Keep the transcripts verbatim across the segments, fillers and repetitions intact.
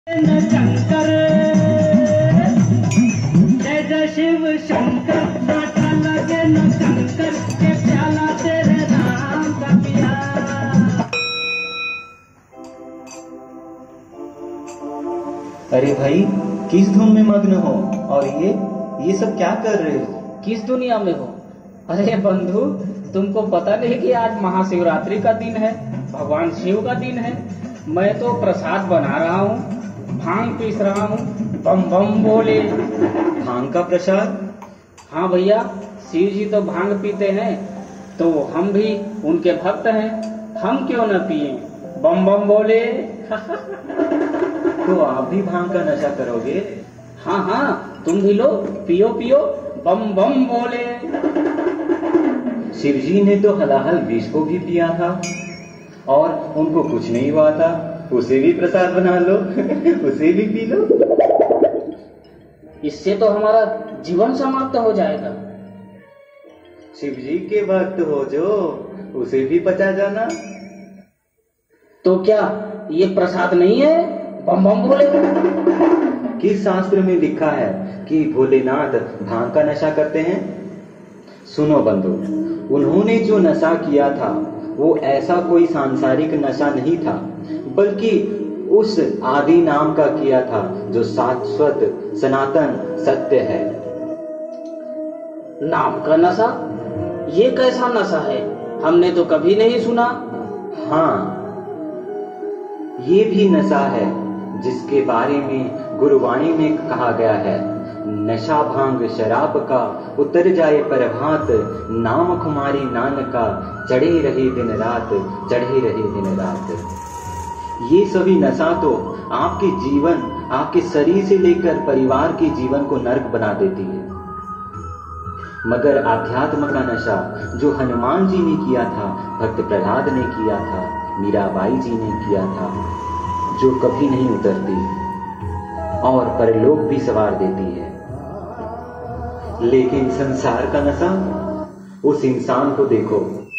शंकर जय जय शिव शंकर नाटा लगे न शंकर के प्याला तेरे नाम का पिया। अरे भाई किस धुन में मग्न हो और ये ये सब क्या कर रहे हो? किस दुनिया में हो? अरे बंधु, तुमको पता नहीं कि आज महाशिवरात्रि का दिन है, भगवान शिव का दिन है। मैं तो प्रसाद बना रहा हूँ, भांग पीस रहा हूँ, बम बम बोले। भांग का प्रसाद? हाँ भैया, शिव जी तो भांग पीते हैं, तो हम भी उनके भक्त हैं, हम क्यों न पिए, बम बम बोले। तो आप भी भांग का नशा करोगे? हाँ हाँ, तुम भी लो, पियो पियो, बम बम बोले। शिवजी ने तो हलाहल विष को भी पिया था और उनको कुछ नहीं हुआ था। उसे भी प्रसाद बना लो, उसे भी पी लो। इससे तो हमारा जीवन समाप्त हो जाएगा। शिवजी के भक्त हो जो, उसे भी पचा जाना। तो क्या ये प्रसाद नहीं है, बम बम बोले? किस शास्त्र में लिखा है कि भोलेनाथ भांग का नशा करते हैं? सुनो बंधु, उन्होंने जो नशा किया था वो ऐसा कोई सांसारिक नशा नहीं था, बल्कि उस आदि नाम का किया था जो शाश्वत सनातन सत्य है। नाम का नशा? ये कैसा नशा है? हमने तो कभी नहीं सुना। हाँ, ये भी नशा है जिसके बारे में गुरुवाणी में कहा गया है, नशा भांग शराब का उतर जाए प्रभात, नाम खुमारी नानका चढ़े रहे दिन रात, चढ़े रहे दिन रात। ये सभी नशा तो आपके जीवन, आपके शरीर से लेकर परिवार के जीवन को नर्क बना देती है। मगर आध्यात्म का नशा जो हनुमान जी ने किया था, भक्त प्रहलाद ने किया था, मीराबाई जी ने किया था, जो कभी नहीं उतरती और परलोक भी सवार देती है। लेकिन संसार का नशा, उस इंसान को देखो,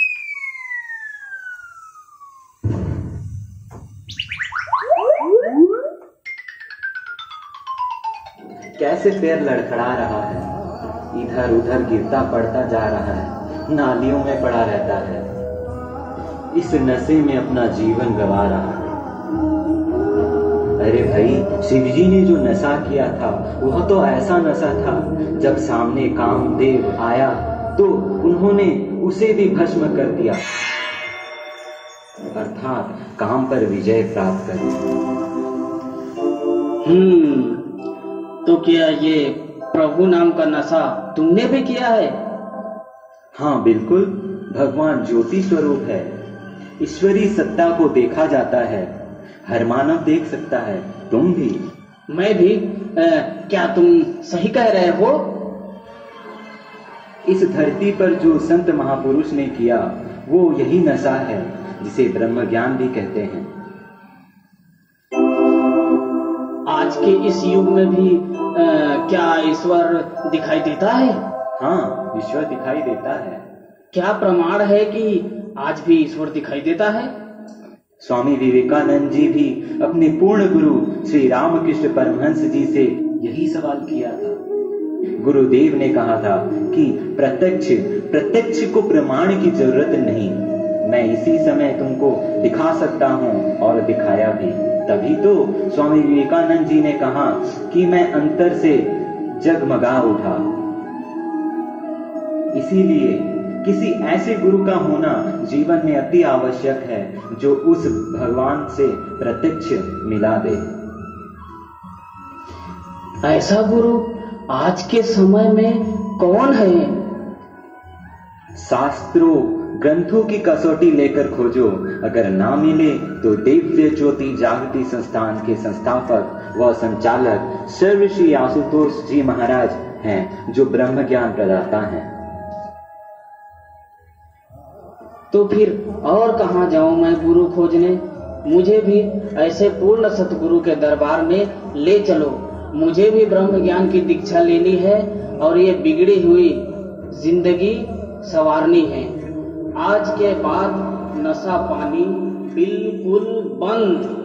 कैसे पैर लड़खड़ा रहा है, इधर उधर गिरता पड़ता जा रहा है, नालियों में पड़ा रहता है, इस नशे में अपना जीवन गंवा रहा है। अरे भाई, शिवजी ने जो नशा किया था वह तो ऐसा नशा था, जब सामने कामदेव आया तो उन्होंने उसे भी भस्म कर दिया, अर्थात काम पर विजय प्राप्त कर दिया। हम्म, तो क्या ये प्रभु नाम का नशा तुमने भी किया है? हाँ बिल्कुल, भगवान ज्योति स्वरूप है, ईश्वरी सत्ता को देखा जाता है, हर मानव देख सकता है, तुम भी। मैं भी? आ, क्या तुम सही कह रहे हो? इस धरती पर जो संत महापुरुष ने किया वो यही नशा है, जिसे ब्रह्म ज्ञान भी कहते हैं। आज के इस युग में भी आ, क्या ईश्वर दिखाई देता है? हाँ, ईश्वर दिखाई देता है। क्या प्रमाण है कि आज भी ईश्वर दिखाई देता है? स्वामी विवेकानंद जी भी अपने पूर्ण गुरु श्री रामकृष्ण परमहंस जी से यही सवाल किया था। गुरुदेव ने कहा था कि प्रत्यक्ष प्रत्यक्ष को प्रमाण की जरूरत नहीं, मैं इसी समय तुमको दिखा सकता हूँ, और दिखाया भी। तभी तो स्वामी विवेकानंद जी ने कहा कि मैं अंतर से जगमगा उठा। इसीलिए किसी ऐसे गुरु का होना जीवन में अति आवश्यक है, जो उस भगवान से प्रत्यक्ष मिला दे। ऐसा गुरु आज के समय में कौन है? शास्त्रों ग्रंथों की कसौटी लेकर खोजो, अगर ना मिले तो दिव्य ज्योति जागृति संस्थान के संस्थापक व संचालक सर्व श्री आशुतोष जी महाराज हैं, जो ब्रह्म ज्ञान प्रदाता हैं। तो फिर और कहाँ जाऊं मैं गुरु खोजने? मुझे भी ऐसे पूर्ण सतगुरु के दरबार में ले चलो, मुझे भी ब्रह्म ज्ञान की दीक्षा लेनी है और ये बिगड़ी हुई जिंदगी संवारनी है। आज के बाद नशा पानी बिल्कुल बंद।